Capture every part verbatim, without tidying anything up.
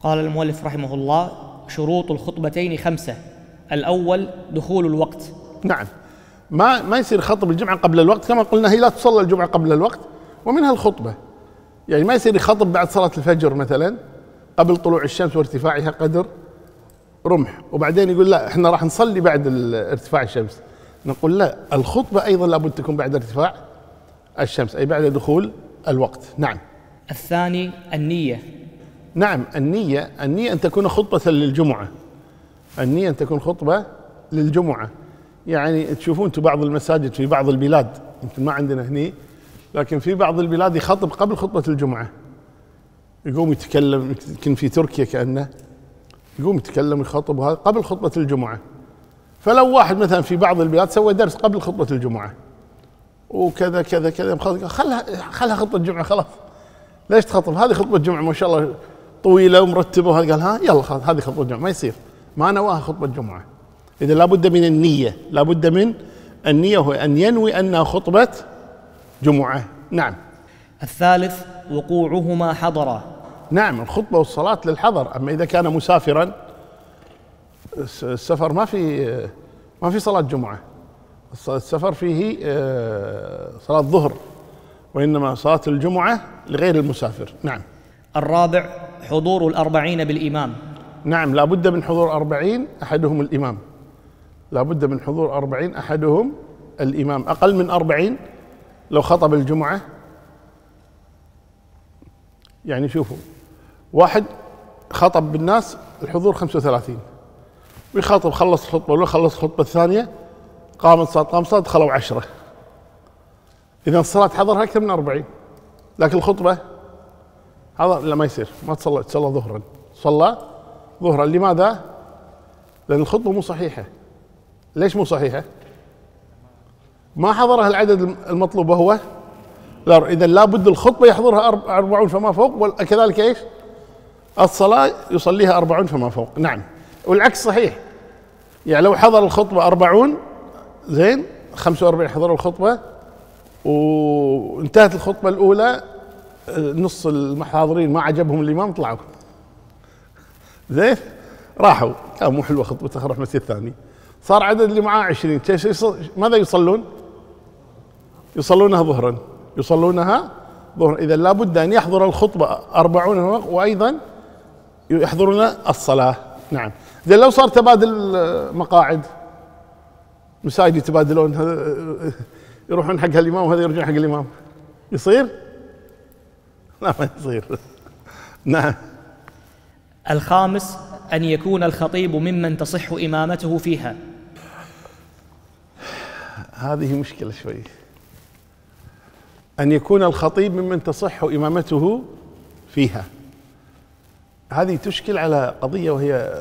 قال المؤلف رحمه الله: شروط الخطبتين خمسة. الأول دخول الوقت. نعم، ما ما يصير خطب الجمعة قبل الوقت، كما قلنا هي لا تصلى الجمعة قبل الوقت، ومنها الخطبة. يعني ما يصير يخطب بعد صلاة الفجر مثلا قبل طلوع الشمس وارتفاعها قدر رمح، وبعدين يقول لا احنا راح نصلي بعد ارتفاع الشمس. نقول لا، الخطبة أيضا لابد تكون بعد ارتفاع الشمس، أي بعد دخول الوقت. نعم. الثاني النية. نعم، النية النية أن تكون خطبة للجمعة. النية أن تكون خطبة للجمعة. يعني تشوفون انتم بعض المساجد في بعض البلاد، يمكن ما عندنا هني، لكن في بعض البلاد يخطب قبل خطبة الجمعة، يقوم يتكلم، يمكن في تركيا كأنه يقوم يتكلم ويخطب هذا قبل خطبة الجمعة. فلو واحد مثلا في بعض البلاد سوى درس قبل خطبة الجمعة وكذا كذا كذا، خلها خلها خطبة الجمعة خلاص، ليش تخطب؟ هذه خطبة الجمعة ما شاء الله طويلة ومرتبة، وهذا قال ها يلا خلاص هذه خطبة الجمعة، ما يصير، ما نواها خطبة الجمعة. إذا لابد من النية، لابد من النية، هو أن ينوي أنها خطبة جمعة. نعم. الثالث وقوعهما حضرا. نعم، الخطبة والصلاة للحضر. أما إذا كان مسافرا، السفر ما في ما في صلاة جمعة، السفر فيه صلاة ظهر، وإنما صلاة الجمعة لغير المسافر. نعم. الرابع حضور الأربعين بالإمام. نعم، لا بد من حضور أربعين أحدهم الإمام، لا بد من حضور أربعين أحدهم الإمام. أقل من أربعين لو خطب الجمعة، يعني شوفوا واحد خطب بالناس الحضور خمسة وثلاثين، ويخاطب خلص الخطبة ولا خلص الخطبة الثانية، قامت صلاة قام صلاة دخلوا عشرة، إذا الصلاة حضرها أكثر من أربعين. لكن الخطبة هذا لا، ما يصير، ما تصلى، تصلى ظهرا، صلى ظهرا. لماذا؟ لأن الخطبة مو صحيحة. ليش مو صحيحة؟ ما حضرها العدد المطلوب، وهو لا، إذا لابد الخطبة يحضرها أربعون فما فوق، وكذلك إيش؟ الصلاة يصليها أربعون فما فوق. نعم، والعكس صحيح. يعني لو حضر الخطبة أربعون زين، خمسة وأربعين حضروا الخطبة وانتهت الخطبة الأولى، نص المحاضرين ما عجبهم الإمام طلعوا زين، راحوا، كان مو حلوة خطبته، خرج مسجد ثاني، صار عدد اللي معاه عشرين، ماذا يصلون؟ يصلونها ظهرا، يصلونها ظهرا. إذا لابد أن يحضر الخطبة أربعون وأيضا يحضرون الصلاة. نعم. زين لو صار تبادل مقاعد، مساجد يتبادلون، هذا يروحون حق الإمام وهذا يرجع حق الإمام، يصير؟ لا ما يصير. نعم. الخامس أن يكون الخطيب ممن تصح إمامته فيها. هذه مشكلة شوي، أن يكون الخطيب ممن تصح إمامته فيها. هذه تشكل على قضية، وهي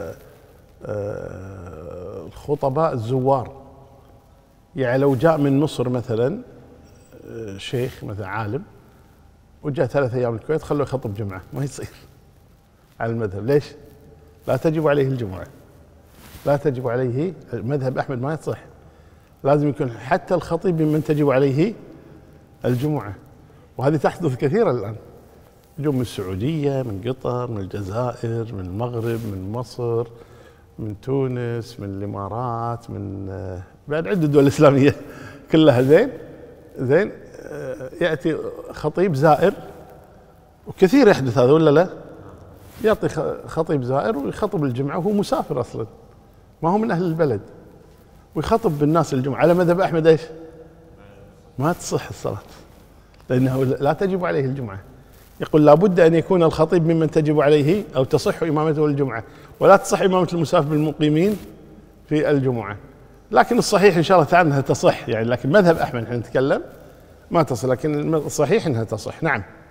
الخطباء الزوار. يعني لو جاء من مصر مثلا شيخ مثلا عالم وجاء ثلاثة أيام الكويت، خلوه يخطب جمعة، ما يصير على المذهب. ليش؟ لا تجب عليه الجمعة، لا تجب عليه. مذهب أحمد ما يصح، لازم يكون حتى الخطيب ممن تجب عليه الجمعة. وهذه تحدث كثيرا الآن، يجون من السعودية، من قطر، من الجزائر، من المغرب، من مصر، من تونس، من الإمارات، من بعد عدة دول إسلامية كلها. زين زين يأتي خطيب زائر، وكثير يحدث هذا ولا لا؟ يعطي خطيب زائر ويخطب الجمعة وهو مسافر أصلا، ما هو من أهل البلد، ويخطب بالناس الجمعة. على مذهب أحمد إيش؟ ما تصح الصلاة، لأنه لا تجب عليه الجمعة. يقول لابد أن يكون الخطيب ممن تجب عليه أو تصح إمامته الجمعة، ولا تصح إمامة المسافر بالمقيمين في الجمعة. لكن الصحيح إن شاء الله تعالى أنها تصح، يعني لكن مذهب أحمد احنا نتكلم ما تصح، لكن الصحيح أنها تصح. نعم.